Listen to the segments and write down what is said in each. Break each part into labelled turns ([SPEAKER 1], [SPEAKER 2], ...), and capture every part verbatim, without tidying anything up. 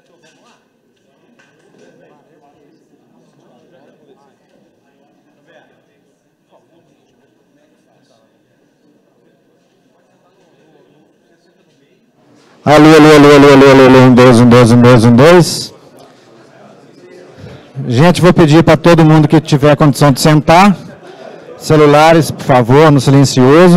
[SPEAKER 1] Alô, alô, alô, alô, alô, alô, alô, um, dois, um, dois, um, dois, um, dois. Gente, vou pedir para todo mundo que tiver condição de sentar. Celulares, por favor, no silencioso.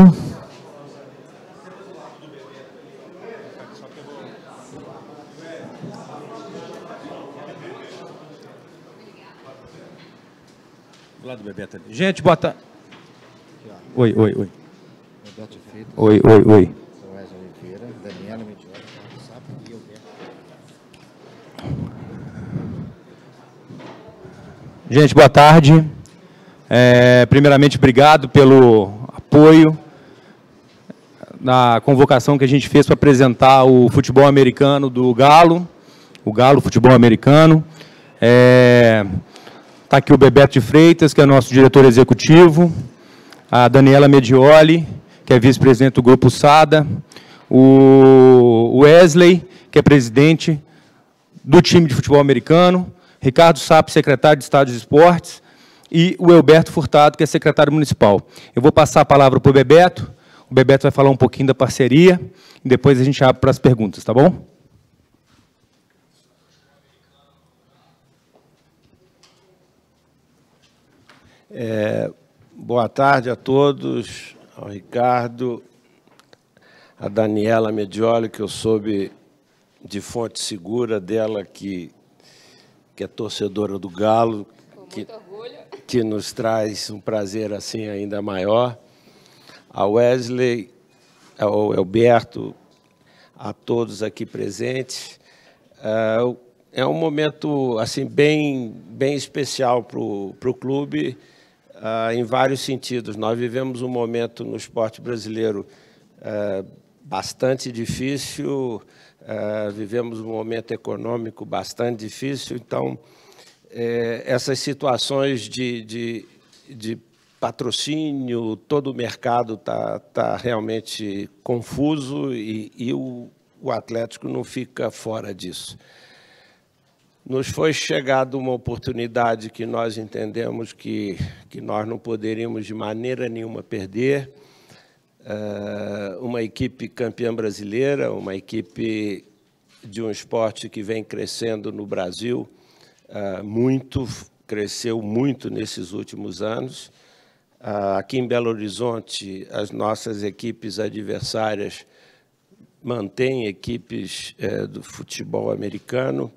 [SPEAKER 2] Do lado do Bebeto ali. Gente, bota. Oi, oi, oi. Oi, oi, oi. Daniela Medioli, e Gente, boa tarde. É, primeiramente, obrigado pelo apoio na convocação que a gente fez para apresentar o futebol americano do Galo, o Galo Futebol Americano. Está aqui o Bebeto de Freitas, que é nosso diretor executivo, a Daniela Medioli, que é vice-presidente do Grupo SADA, o Wesley, que é presidente do time de futebol americano, Ricardo Sapp, secretário de Estado dos Esportes, e o Elberto Furtado, que é secretário municipal. Eu vou passar a palavra para o Bebeto, o Bebeto vai falar um pouquinho da parceria, e depois a gente abre para as perguntas, tá bom?
[SPEAKER 3] É, boa tarde a todos, ao Ricardo, a Daniela Medioli, que eu soube de fonte segura dela, que, que é torcedora do Galo, que, que nos traz um prazer assim ainda maior. A Wesley, ao Elberto, a todos aqui presentes. É um momento assim bem, bem especial para o clube, em vários sentidos. Nós vivemos um momento no esporte brasileiro bastante difícil, uh, vivemos um momento econômico bastante difícil, então, é, essas situações de, de, de patrocínio, todo o mercado está tá realmente confuso e, e o, o Atlético não fica fora disso. Nos foi chegada uma oportunidade que nós entendemos que, que nós não poderíamos de maneira nenhuma perder, Uh, uma equipe campeã brasileira, uma equipe de um esporte que vem crescendo no Brasil uh, muito, cresceu muito nesses últimos anos. Uh, aqui em Belo Horizonte, as nossas equipes adversárias mantêm equipes uh, do futebol americano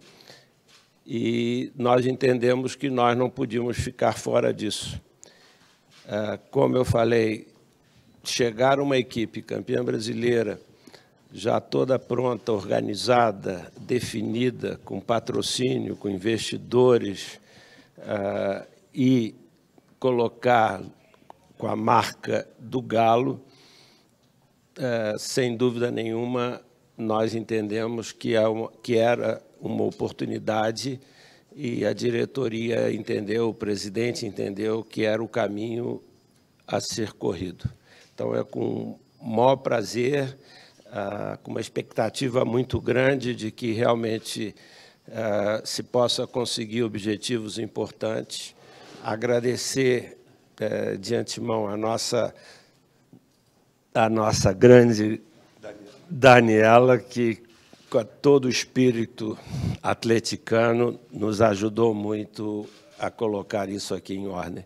[SPEAKER 3] e nós entendemos que nós não podíamos ficar fora disso. Uh, como eu falei, chegar uma equipe campeã brasileira, já toda pronta, organizada, definida, com patrocínio, com investidores, uh, e colocar com a marca do Galo, uh, sem dúvida nenhuma, nós entendemos que, é uma, que era uma oportunidade e a diretoria entendeu, o presidente entendeu que era o caminho a ser corrido. Então, é com o maior prazer, ah, com uma expectativa muito grande de que realmente ah, se possa conseguir objetivos importantes. Agradecer eh, de antemão a nossa, a nossa grande Daniela, que com todo o espírito atleticano nos ajudou muito a colocar isso aqui em ordem.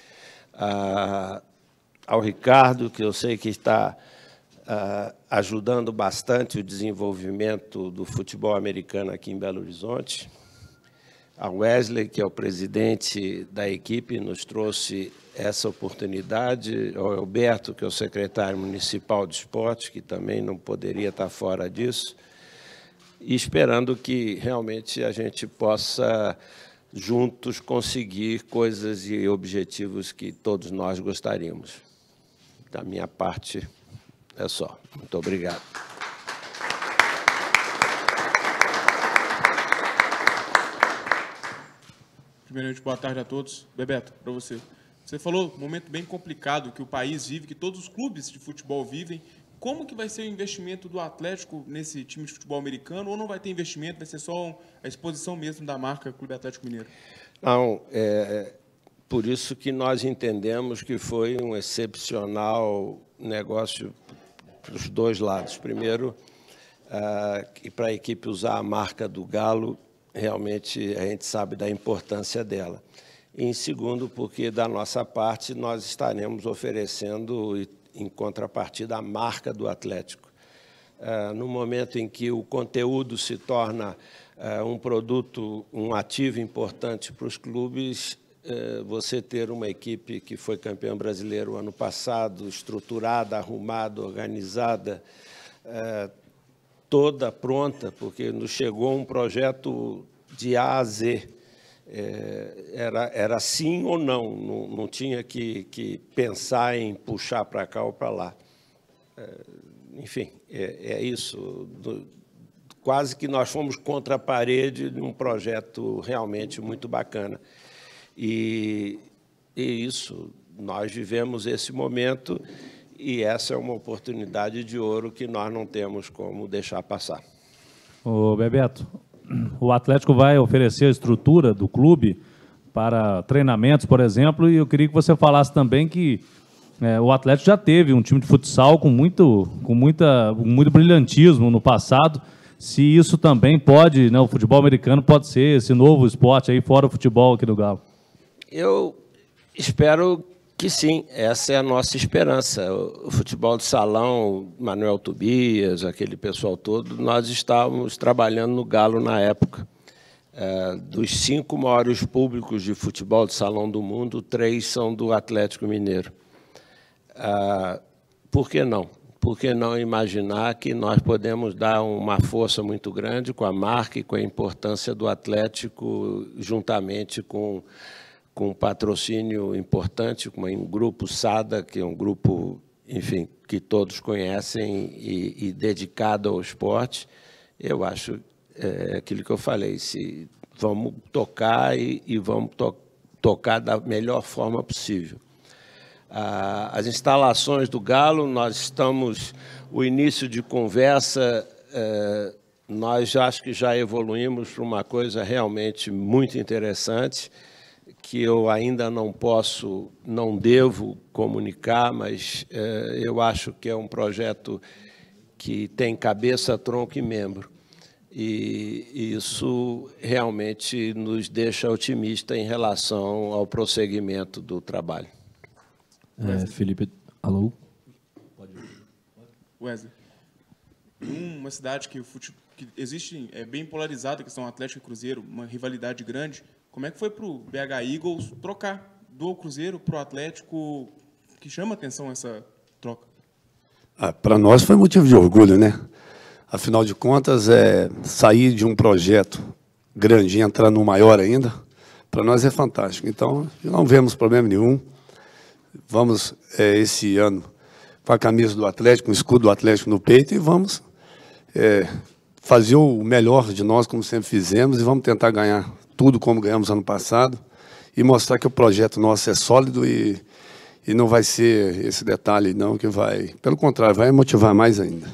[SPEAKER 3] Ah, ao Ricardo, que eu sei que está uh, ajudando bastante o desenvolvimento do futebol americano aqui em Belo Horizonte. A Wesley, que é o presidente da equipe, nos trouxe essa oportunidade. Ao Alberto, que é o secretário municipal de esportes, que também não poderia estar fora disso. E esperando que realmente a gente possa, juntos, conseguir coisas e objetivos que todos nós gostaríamos. Da minha parte, é só. Muito obrigado.
[SPEAKER 4] Primeiramente, boa tarde a todos. Bebeto, para você. Você falou um momento bem complicado que o país vive, que todos os clubes de futebol vivem, Como que vai ser o investimento do Atlético nesse time de futebol americano? Ou não vai ter investimento, vai ser só a exposição mesmo da marca Clube Atlético Mineiro?
[SPEAKER 3] Não, é por isso que nós entendemos que foi um excepcional negócio para os dois lados. Primeiro, uh, para a equipe usar a marca do Galo, realmente a gente sabe da importância dela. E, em segundo, porque da nossa parte nós estaremos oferecendo, em contrapartida, a marca do Atlético. Uh, no momento em que o conteúdo se torna uh, um produto, um ativo importante para os clubes, uh, você ter uma equipe que foi campeã brasileira o ano passado, estruturada, arrumada, organizada, uh, toda pronta, porque nos chegou um projeto de A a Z. É, era, era sim ou não, não, não tinha que, que pensar em puxar para cá ou para lá. É, enfim, é, é isso. Do, quase que nós fomos contra a parede de um projeto realmente muito bacana. E, e isso, nós vivemos esse momento e essa é uma oportunidade de ouro que nós não temos como deixar passar.
[SPEAKER 5] Ô, Bebeto, o Atlético vai oferecer a estrutura do clube para treinamentos, por exemplo, e eu queria que você falasse também que é, o Atlético já teve um time de futsal com muito, com muita, muito brilhantismo no passado. Se isso também pode, né, o futebol americano pode ser esse novo esporte aí fora o futebol aqui do Galo.
[SPEAKER 3] Eu espero que sim, essa é a nossa esperança. O futebol de salão, Manuel Tobias, aquele pessoal todo, nós estávamos trabalhando no Galo na época. É, dos cinco maiores públicos de futebol de salão do mundo, três são do Atlético Mineiro. É, por que não? Por que não imaginar que nós podemos dar uma força muito grande com a marca e com a importância do Atlético, juntamente com com um patrocínio importante, com um grupo SADA, que é um grupo, enfim, que todos conhecem e, e dedicado ao esporte. Eu acho é, aquilo que eu falei, se vamos tocar e, e vamos to tocar da melhor forma possível. Ah, as instalações do Galo, nós estamos, o início de conversa, é, nós já, acho que já evoluímos para uma coisa realmente muito interessante, que eu ainda não posso, não devo comunicar, mas é, eu acho que é um projeto que tem cabeça, tronco e membro. E, e isso realmente nos deixa otimistas em relação ao prosseguimento do trabalho.
[SPEAKER 6] É, Felipe, alô?
[SPEAKER 4] Wesley, uma cidade que, o fute... que existe, é bem polarizada, que são Atlético e Cruzeiro, uma rivalidade grande. Como é que foi para o B H Eagles trocar do Cruzeiro para o Atlético, que chama atenção essa troca?
[SPEAKER 7] Ah, para nós foi motivo de orgulho, né? Afinal de contas, é, sair de um projeto grande e entrar no maior ainda, para nós é fantástico. Então, não vemos problema nenhum. Vamos, é, esse ano, com a camisa do Atlético, com o escudo do Atlético no peito, e vamos é, fazer o melhor de nós, como sempre fizemos, e vamos tentar ganhar tudo como ganhamos ano passado, e mostrar que o projeto nosso é sólido e, e não vai ser esse detalhe, não, que vai... Pelo contrário, vai motivar mais ainda.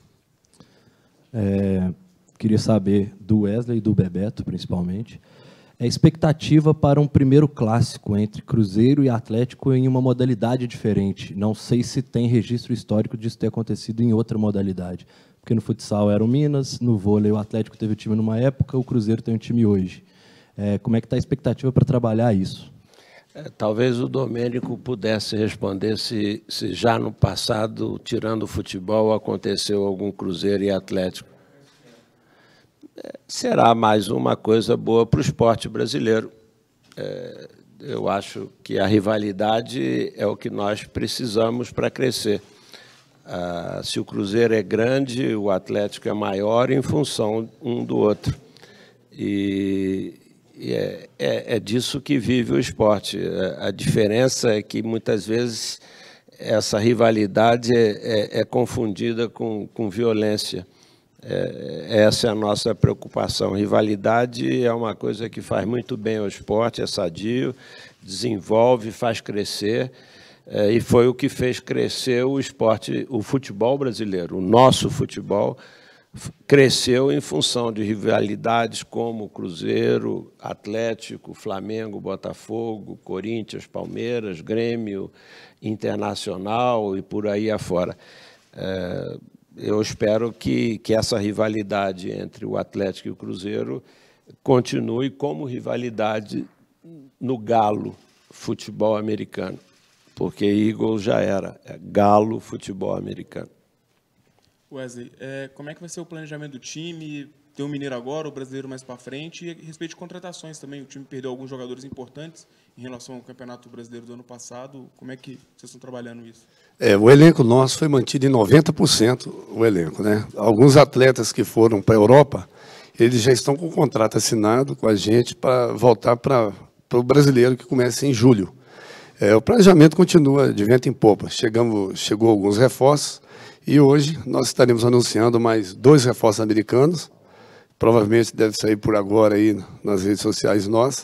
[SPEAKER 6] É, queria saber do Wesley e do Bebeto, principalmente, a expectativa para um primeiro clássico entre Cruzeiro e Atlético em uma modalidade diferente. Não sei se tem registro histórico disso ter acontecido em outra modalidade. Porque no futsal era o Minas, no vôlei o Atlético teve o time numa época, o Cruzeiro tem o time hoje. É, como é que está a expectativa para trabalhar isso?
[SPEAKER 3] É, talvez o Domênico pudesse responder se, se já no passado, tirando o futebol, aconteceu algum Cruzeiro e Atlético. É, será mais uma coisa boa para o esporte brasileiro. É, eu acho que a rivalidade é o que nós precisamos para crescer. Ah, se o Cruzeiro é grande, o Atlético é maior em função um do outro. E... E é, é, é disso que vive o esporte. A diferença é que, muitas vezes, essa rivalidade é, é, é confundida com, com violência. É, essa é a nossa preocupação. Rivalidade é uma coisa que faz muito bem ao esporte, é sadio, desenvolve, faz crescer. é, e foi o que fez crescer o esporte, o futebol brasileiro. O nosso futebol cresceu em função de rivalidades como Cruzeiro, Atlético, Flamengo, Botafogo, Corinthians, Palmeiras, Grêmio, Internacional e por aí afora. É, eu espero que, que essa rivalidade entre o Atlético e o Cruzeiro continue como rivalidade no Galo futebol americano, porque Eagles já era, é Galo futebol americano.
[SPEAKER 4] Wesley, é, como é que vai ser o planejamento do time? Tem o Mineiro agora, o Brasileiro mais para frente, e a respeito de contratações também. O time perdeu alguns jogadores importantes em relação ao Campeonato Brasileiro do ano passado. Como é que vocês estão trabalhando isso?
[SPEAKER 7] É, o elenco nosso foi mantido em noventa por cento, o elenco, né? Alguns atletas que foram para a Europa, eles já estão com o contrato assinado com a gente para voltar para o Brasileiro, que começa em julho. É, o planejamento continua de vento em popa. Chegamos, chegou alguns reforços, e hoje nós estaremos anunciando mais dois reforços americanos. Provavelmente deve sair por agora aí nas redes sociais nossas.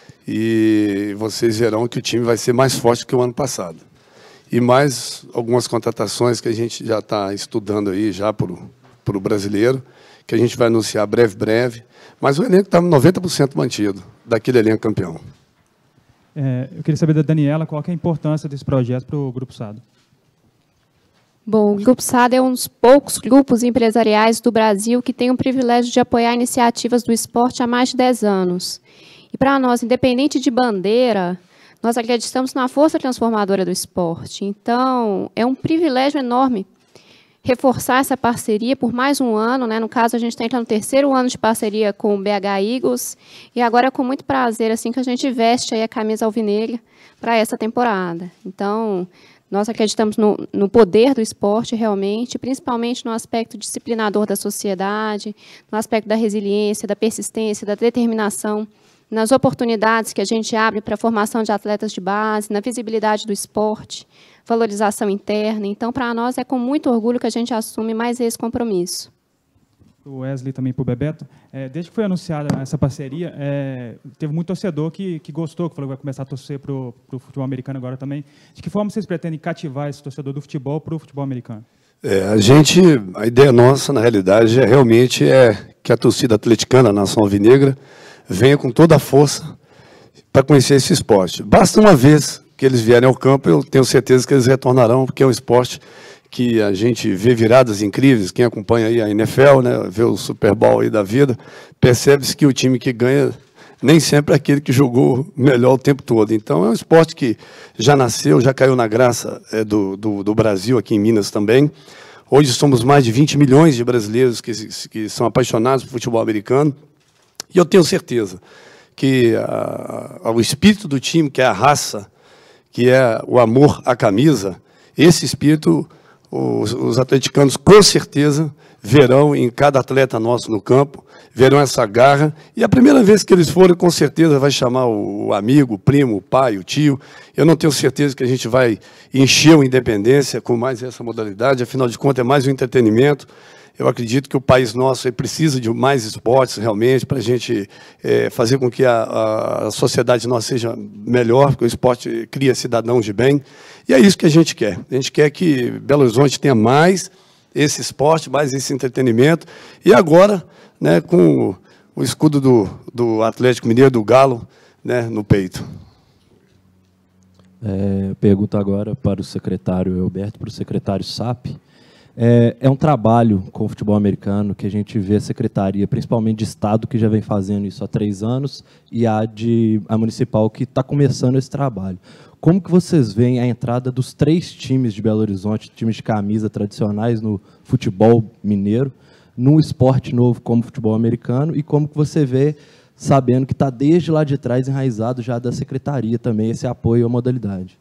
[SPEAKER 7] E vocês verão que o time vai ser mais forte que o ano passado. E mais algumas contratações que a gente já está estudando aí já para o brasileiro, que a gente vai anunciar breve, breve. Mas o elenco está noventa por cento mantido, daquele elenco campeão.
[SPEAKER 8] É, eu queria saber da Daniela qual que é a importância desse projeto para o Grupo SADA.
[SPEAKER 9] Bom, o Grupo SADA é um dos poucos grupos empresariais do Brasil que tem o privilégio de apoiar iniciativas do esporte há mais de dez anos. E para nós, independente de bandeira, nós acreditamos na força transformadora do esporte. Então, é um privilégio enorme reforçar essa parceria por mais um ano, né? No caso, a gente está entrando no terceiro ano de parceria com o B H Eagles, e agora é com muito prazer assim, que a gente veste aí a camisa alvinegra para essa temporada. Então, nós acreditamos no, no poder do esporte, realmente, principalmente no aspecto disciplinador da sociedade, no aspecto da resiliência, da persistência, da determinação, nas oportunidades que a gente abre para a formação de atletas de base, na visibilidade do esporte, valorização interna. Então, para nós, é com muito orgulho que a gente assume mais esse compromisso.
[SPEAKER 8] O Wesley também para o Bebeto. É, desde que foi anunciada essa parceria, é, teve muito torcedor que, que gostou, que falou que vai começar a torcer para o futebol americano agora também. De que forma vocês pretendem cativar esse torcedor do futebol para o futebol americano?
[SPEAKER 7] É, a gente, a ideia nossa, na realidade, é realmente é que a torcida atleticana, a Nação Alvinegra, venha com toda a força para conhecer esse esporte. Basta uma vez que eles vierem ao campo, eu tenho certeza que eles retornarão, porque é um esporte que a gente vê viradas incríveis. Quem acompanha aí a N F L, né, vê o Super Bowl aí da vida, percebe-se que o time que ganha nem sempre é aquele que jogou melhor o tempo todo. Então, é um esporte que já nasceu, já caiu na graça é, do, do, do Brasil, aqui em Minas também. Hoje somos mais de vinte milhões de brasileiros que, que são apaixonados por futebol americano. E eu tenho certeza que a, a, o espírito do time, que é a raça, que é o amor à camisa, esse espírito, os, os atleticanos com certeza verão em cada atleta nosso no campo, verão essa garra, e a primeira vez que eles forem, com certeza, vai chamar o, o amigo, o primo, o pai, o tio. Eu não tenho certeza que a gente vai encher o Independência com mais essa modalidade, afinal de contas é mais um entretenimento. Eu acredito que o país nosso precisa de mais esportes, realmente, para a gente é, fazer com que a, a sociedade nossa seja melhor, porque o esporte cria cidadãos de bem. E é isso que a gente quer. A gente quer que Belo Horizonte tenha mais esse esporte, mais esse entretenimento. E agora, né, com o escudo do, do Atlético Mineiro, do Galo, né, no peito.
[SPEAKER 6] É, pergunta agora para o secretário Elberto, para o secretário S A P. É, é um trabalho com o futebol americano que a gente vê a secretaria, principalmente de Estado, que já vem fazendo isso há três anos, e a, de, a municipal, que está começando esse trabalho. Como que vocês veem a entrada dos três times de Belo Horizonte, times de camisa tradicionais no futebol mineiro, num esporte novo como o futebol americano, e como que você vê, sabendo que está desde lá de trás enraizado já da secretaria também esse apoio à modalidade?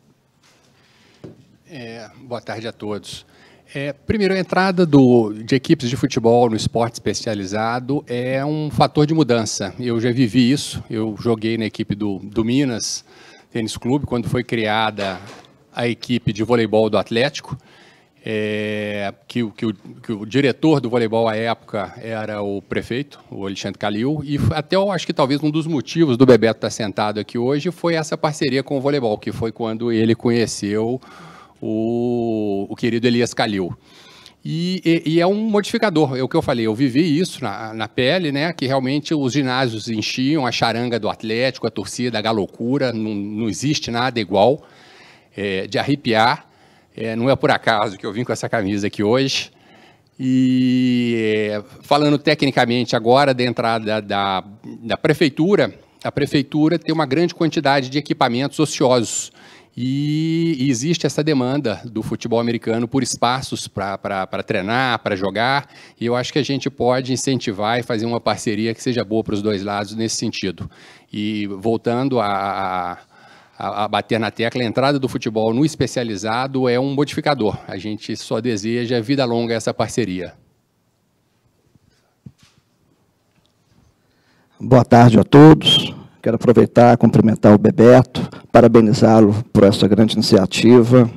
[SPEAKER 10] É, boa tarde a todos. É, primeiro, a entrada do, de equipes de futebol no esporte especializado é um fator de mudança. Eu já vivi isso, eu joguei na equipe do, do Minas Tênis Clube, quando foi criada a equipe de voleibol do Atlético. é, que, que, o, que o diretor do voleibol à época era o prefeito, o Alexandre Calil, e até eu acho que talvez um dos motivos do Bebeto estar sentado aqui hoje foi essa parceria com o voleibol, que foi quando ele conheceu o, o querido Elias Calil. E, e, e é um modificador, é o que eu falei, eu vivi isso na, na pele, né, que realmente os ginásios enchiam, a charanga do Atlético, a torcida, a galocura, não, não existe nada igual, é, de arrepiar. É, não é por acaso que eu vim com essa camisa aqui hoje. E é, falando tecnicamente agora da entrada da, da prefeitura, a prefeitura tem uma grande quantidade de equipamentos ociosos. E, e existe essa demanda do futebol americano por espaços para treinar, para jogar. E eu acho que a gente pode incentivar e fazer uma parceria que seja boa para os dois lados nesse sentido. E voltando a... a bater na tecla, a entrada do futebol no especializado é um modificador. A gente só deseja vida longa essa parceria.
[SPEAKER 11] Boa tarde a todos. Quero aproveitar e cumprimentar o Bebeto, parabenizá-lo por essa grande iniciativa.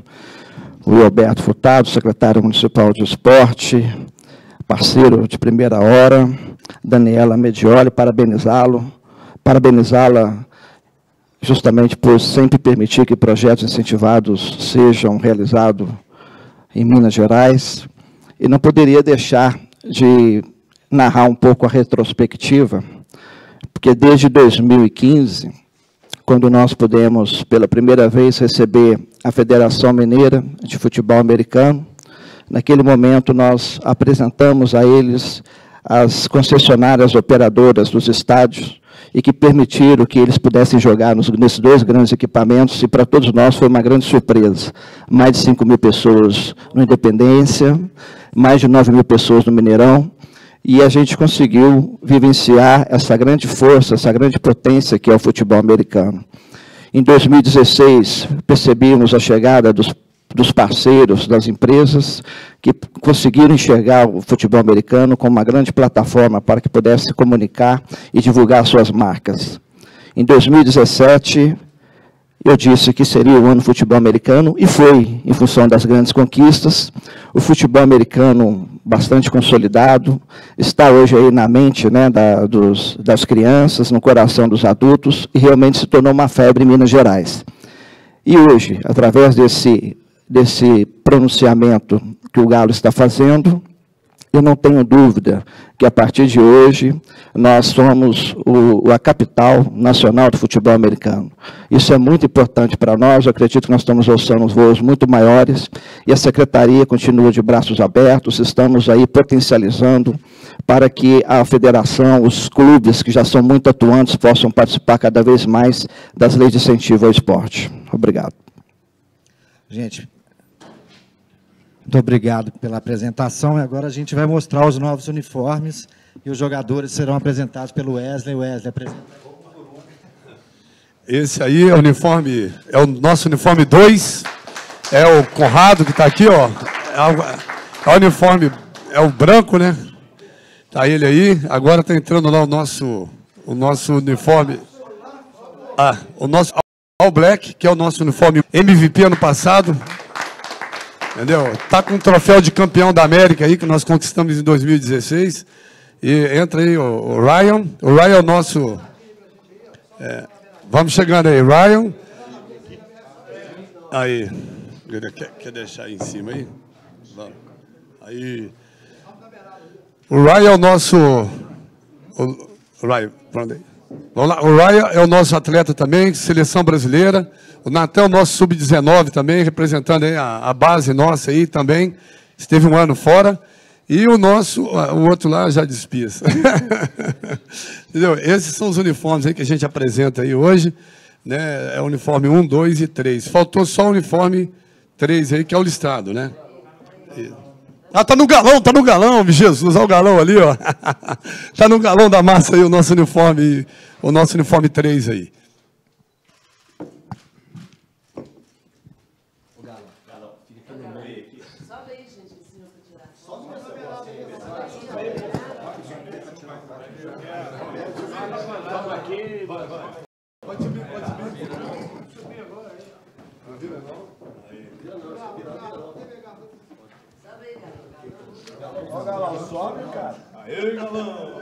[SPEAKER 11] O Roberto Furtado, secretário municipal de esporte, parceiro de primeira hora. Daniela Medioli, parabenizá-lo, parabenizá-la justamente por sempre permitir que projetos incentivados sejam realizados em Minas Gerais. E não poderia deixar de narrar um pouco a retrospectiva, porque desde dois mil e quinze, quando nós pudemos, pela primeira vez, receber a Federação Mineira de Futebol Americano, naquele momento nós apresentamos a eles as concessionárias operadoras dos estádios, e que permitiram que eles pudessem jogar nos, nesses dois grandes equipamentos, e para todos nós foi uma grande surpresa. Mais de cinco mil pessoas no Independência, mais de nove mil pessoas no Mineirão, e a gente conseguiu vivenciar essa grande força, essa grande potência que é o futebol americano. Em dois mil e dezesseis, percebemos a chegada dos dos parceiros, das empresas, que conseguiram enxergar o futebol americano como uma grande plataforma para que pudesse se comunicar e divulgar suas marcas. Em dois mil e dezessete, eu disse que seria o ano do futebol americano, e foi, em função das grandes conquistas. O futebol americano, bastante consolidado, está hoje aí na mente, né, da, dos, das crianças, no coração dos adultos, e realmente se tornou uma febre em Minas Gerais. E hoje, através desse desse pronunciamento que o Galo está fazendo, eu não tenho dúvida que, a partir de hoje, nós somos o, a capital nacional do futebol americano. Isso é muito importante para nós, eu acredito que nós estamos alçando voos muito maiores, e a Secretaria continua de braços abertos, estamos aí potencializando para que a federação, os clubes que já são muito atuantes, possam participar cada vez mais das leis de incentivo ao esporte. Obrigado.
[SPEAKER 1] Gente, muito obrigado pela apresentação. E agora a gente vai mostrar os novos uniformes e os jogadores serão apresentados pelo Wesley. Wesley, apresenta.
[SPEAKER 7] Esse aí é o uniforme, é o nosso uniforme dois. É o Conrado que está aqui, ó. É o uniforme, é o branco, né? Tá ele aí. Agora está entrando lá o nosso, o nosso uniforme. Ah, o nosso All Black, que é o nosso uniforme M V P ano passado. Entendeu? Tá com o troféu de campeão da América aí, que nós conquistamos em dois mil e dezesseis. E entra aí o, o Ryan. O Ryan é o nosso... É, vamos chegando aí, Ryan. Aí. Quer, quer deixar aí em cima aí? Vamos. Aí. O Ryan é o nosso... O, o Ryan, pronto aí. Vamos lá. O Ryan é o nosso atleta também, seleção brasileira. O Natan é o nosso sub dezenove também, representando aí a, a base nossa aí também. Esteve um ano fora. E o nosso, o outro lá já despisa. Entendeu? Esses são os uniformes aí que a gente apresenta aí hoje. Né? É o uniforme um, dois e três. Faltou só o uniforme três aí, que é o listado, né? Ah, tá no galão, tá no galão, Jesus, olha o galão ali, ó. Tá no galão da massa aí o nosso uniforme, o nosso uniforme três aí. O galão, galão, fica aqui no meio aqui. Sobe aí, gente, em cima pra tirar. Sobe mais pra tirar. Pode subir, pode subir. Pode subir agora aí. Não vira não? Aí. Vira não, vira não.
[SPEAKER 12] Ó, Galão, sobe, cara. Aê, Galão.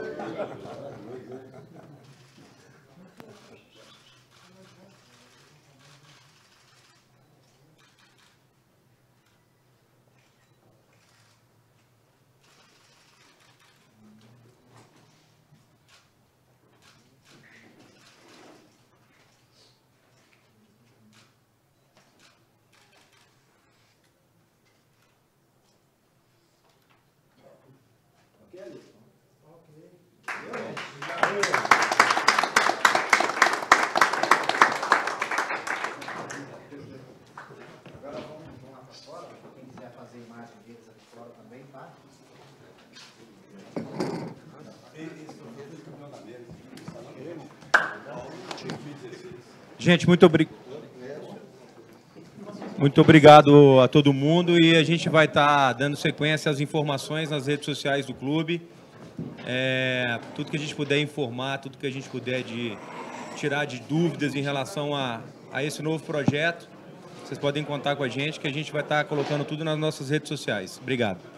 [SPEAKER 2] Gente, muito, obri... muito obrigado a todo mundo e a gente vai estar dando sequência às informações nas redes sociais do clube. É, tudo que a gente puder informar, tudo que a gente puder de tirar de dúvidas em relação a, a esse novo projeto, vocês podem contar com a gente que a gente vai estar colocando tudo nas nossas redes sociais. Obrigado.